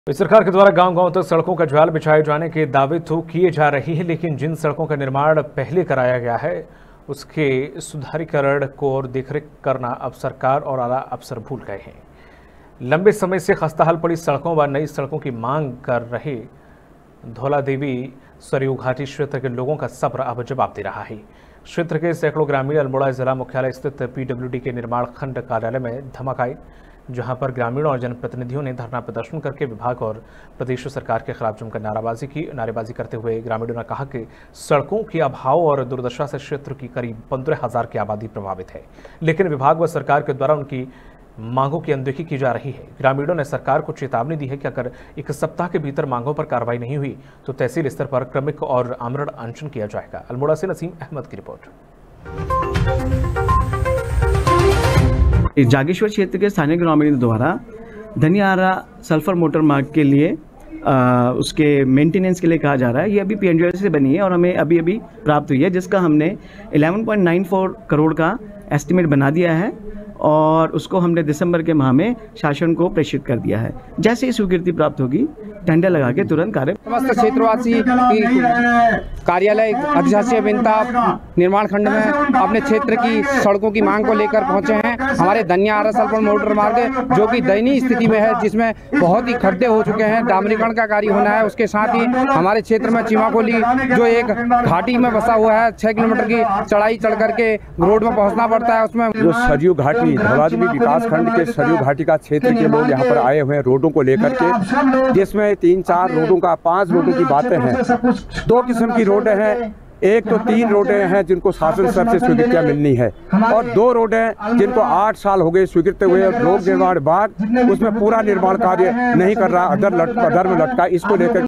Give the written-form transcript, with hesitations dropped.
सरकार के द्वारा गांव-गांव तक सड़कों का जाल बिछाए जाने के दावे तो किए जा रही है, लेकिन जिन सड़कों का निर्माण पहले कराया गया है उसके सुधारीकरण को और देखरेख करना अब सरकार और आला अफसर भूल गए हैं। लंबे समय से खस्ताहाल पड़ी सड़कों व नई सड़कों की मांग कर रहे धौलादेवी सरयू घाटी क्षेत्र के लोगों का सब्र अब जवाब दे रहा है। क्षेत्र के सैकड़ों ग्रामीण अल्मोड़ा जिला मुख्यालय स्थित पीडब्ल्यूडी के निर्माण खंड कार्यालय में धमक आए, जहां पर ग्रामीणों और जनप्रतिनिधियों ने धरना प्रदर्शन करके विभाग और प्रदेश सरकार के खिलाफ जमकर नारेबाजी करते हुए ग्रामीणों ने कहा कि सड़कों के अभाव और दुर्दशा से क्षेत्र की करीब 15,000 की आबादी प्रभावित है, लेकिन विभाग व सरकार के द्वारा उनकी मांगों की अनदेखी की जा रही है। ग्रामीणों ने सरकार को चेतावनी दी है कि अगर एक सप्ताह के भीतर मांगों पर कार्रवाई नहीं हुई तो तहसील स्तर पर क्रमिक और आमरण अनशन किया जाएगा। अल्मोड़ा से नसीम अहमद की रिपोर्ट। जागेश्वर क्षेत्र के स्थानीय ग्रामीणों द्वारा धनियारा सल्फर मोटर मार्ग के लिए उसके मेंटेनेंस के लिए कहा जा रहा है। ये अभी पीएनजीओ से बनी है और हमें अभी प्राप्त हुई है, जिसका हमने 11.94 करोड़ का एस्टिमेट बना दिया है और उसको हमने दिसंबर के माह में शासन को प्रेषित कर दिया है। जैसे ही स्वीकृति प्राप्त होगी टेंडर लगा के तुरंत कार्य। समस्त क्षेत्रवासी कार्यालय अधिशासी अभियंता निर्माण खंड में अपने क्षेत्र की सड़कों की मांग को लेकर पहुंचे हैं। हमारे धनियारा सल्फर मोटर मार्ग जो कि दयनीय स्थिति में है, जिसमें बहुत ही खड्डे हो चुके हैं, डामरीकरण का कार्य होना है। उसके साथ ही हमारे क्षेत्र में चिमाकोली जो एक घाटी में बसा हुआ है, 6 किलोमीटर की चढ़ाई चढ़ करके रोड में पहुंचना पड़ता है। उसमें जो सरयू घाटी धौलादेवी विकास खंड के सरयू घाटी का क्षेत्र के लोग यहाँ पर आए हुए हैं रोडों को लेकर के, जिसमें 3-4 रोडों का 5 रोडों की बातें हैं। 2 किस्म की रोडें हैं, एक तो 3 रोडें हैं जिनको शासन स्तर से स्वीकृतियाँ मिलनी है और 2 रोडें जिनको 8 साल हो गए स्वीकृत हुए और लोक निर्माण विभाग उसमें पूरा निर्माण कार्य नहीं कर रहा, अधर में लटका। इसको लेकर